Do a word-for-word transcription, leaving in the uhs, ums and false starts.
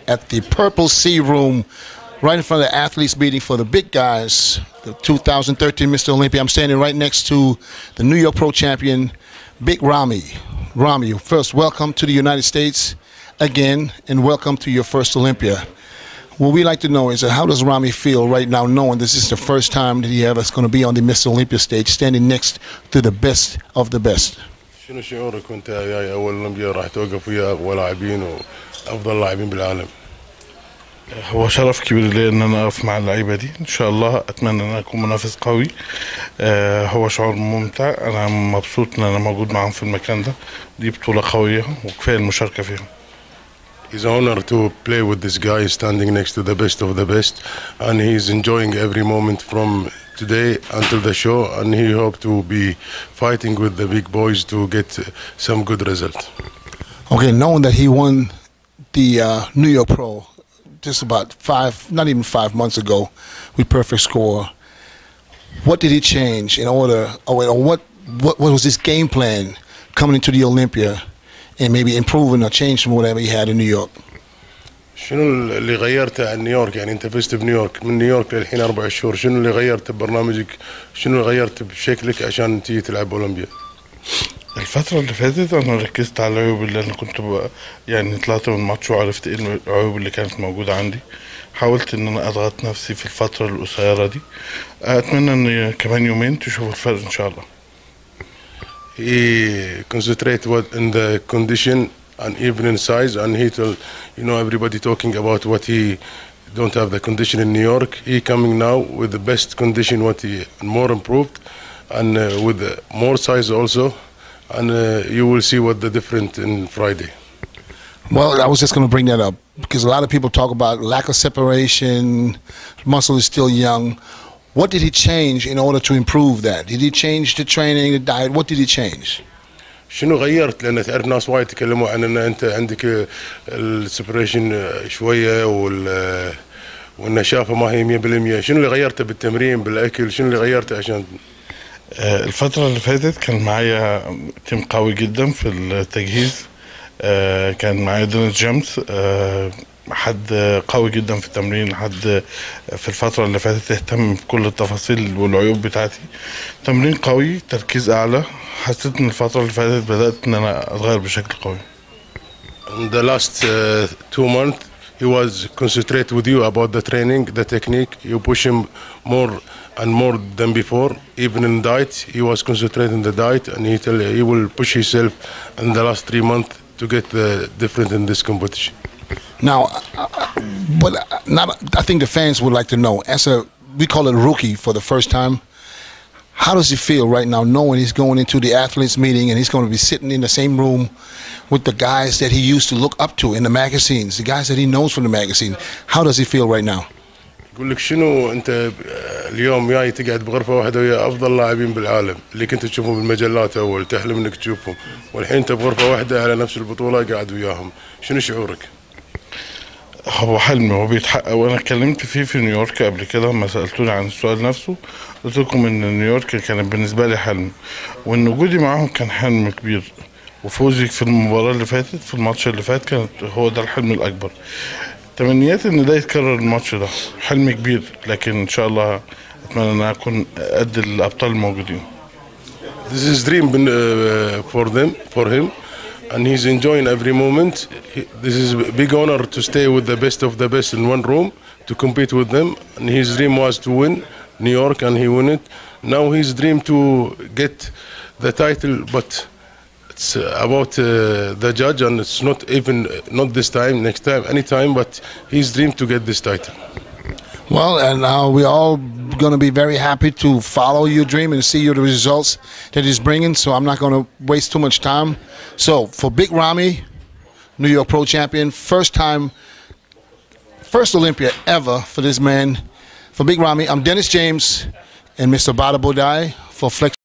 at the Purple Sea Room, right in front of the athletes meeting for the big guys, the two thousand thirteen Mister Olympia. I'm standing right next to the New York Pro Champion, Big Ramy. Ramy, first, welcome to the United States again, and welcome to your first Olympia. What we like to know is, uh, how does Ramy feel right now, knowing this is the first time that he ever is going to be on the Mister Olympia stage, standing next to the best of the best? شنو شعورك وانت جاي اول اولمبيا راح توقف ويا اقوى لاعبين وافضل لاعبين بالعالم؟ هو شرف كبير لي ان انا اقف مع اللعيبه دي. ان شاء الله اتمنى ان اكون منافس قوي. أه هو شعور ممتع. انا مبسوط ان انا موجود معاهم في المكان ده. دي بطوله قويه وكفايه المشاركه فيها. It's an honor to play with this guy standing next to the best of the best, and he's enjoying every moment from today until the show, and he hopes to be fighting with the big boys to get some good result. Okay, knowing that he won the uh, New York Pro just about five, not even five months ago, with perfect score, what did he change in order, or, or what, what, what was his game plan coming into the Olympia, and maybe improving or changing from whatever he had in New York? شنو اللي غيرته عن نيويورك؟ يعني انت فزت بنيويورك، من نيويورك للحين اربع شهور، شنو اللي غيرته ببرنامجك؟ شنو اللي غيرته بشكلك عشان تيجي تلعب اولمبيا؟ الفترة اللي فاتت انا ركزت على العيوب اللي انا كنت بقى يعني طلعت من الماتش وعرفت ايه العيوب اللي كانت موجودة عندي. حاولت ان انا اضغط نفسي في الفترة القصيرة دي. اتمنى ان كمان يومين تشوفوا الفرق ان شاء الله. He concentrate what in the condition and even in size, and he told, you know, everybody talking about what he don't have the condition in New York. He coming now with the best condition, what he more improved, and uh, with more size also, and uh, you will see what the difference in Friday. Well, I was just going to bring that up because a lot of people talk about lack of separation, muscle is still young. What did he change in order to improve that? Did he change the training, the diet? What did he change? شنو غيرت؟ لان تعرف ناس وايد تكلموا عن ان انت عندك السبريشن شويه وال والنشافه ما هي مية بالمية. شنو اللي غيرته بالتمرين بالاكل؟ شنو اللي غيرته عشان الفتره اللي فاتت كان معايا تيم قوي جدا في التجهيز. كان معايا دينيس جيمس، حد قوي جدا في التمرين، حد في الفترة اللي فاتت اهتم بكل التفاصيل والعيوب بتاعتي. تمرين قوي، تركيز أعلى. حسيت إن الفترة اللي فاتت بدأت إن أنا أتغير بشكل قوي. In the last uh, two months he was concentrate with you about the training, the technique. You push him more and more than before. Even in diet, he was concentrating the diet, and he tell he will push himself in the last three months to get the difference in this competition. Now, uh, but not, I think the fans would like to know, as a, we call it a rookie for the first time, how does he feel right now knowing he's going into the athletes meeting and he's going to be sitting in the same room with the guys that he used to look up to in the magazines, the guys that he knows from the magazine? How does he feel right now? يقول لك شنو انت اليوم جاي تقعد بغرفه واحده ويا افضل لاعبين بالعالم اللي كنت تشوفهم بالمجلات اول، تحلم انك تشوفهم، والحين انت بغرفه واحده على نفس البطوله قاعد وياهم، شنو شعورك؟ هو حلمي، هو بيتحقق، وانا اتكلمت فيه في نيويورك قبل كده لما سالتوني عن السؤال نفسه. قلت لكم ان نيويورك كان بالنسبه لي حلم، وان وجودي معاهم كان حلم كبير، وفوزي في المباراه اللي فاتت في الماتش اللي فات كانت هو ده الحلم الاكبر. تمنياتي ان ده يتكرر الماتش ده، حلم كبير، لكن ان شاء الله اتمنى ان اكون قد الابطال الموجودين. This is dream for them, for him, and he's enjoying every moment. He, this is a big honor to stay with the best of the best in one room to compete with them. And his dream was to win New York, and he won it. Now his dream to get the title, but it's about uh, the judge, and it's not even not this time, next time, any time. But his dream to get this title. Well, and uh, we're all going to be very happy to follow your dream and see you the results that he's bringing. So I'm not going to waste too much time. So for Big Ramy, New York Pro Champion, first time, first Olympia ever for this man. For Big Ramy, I'm Dennis James and Mister Bada Bodai for Flex.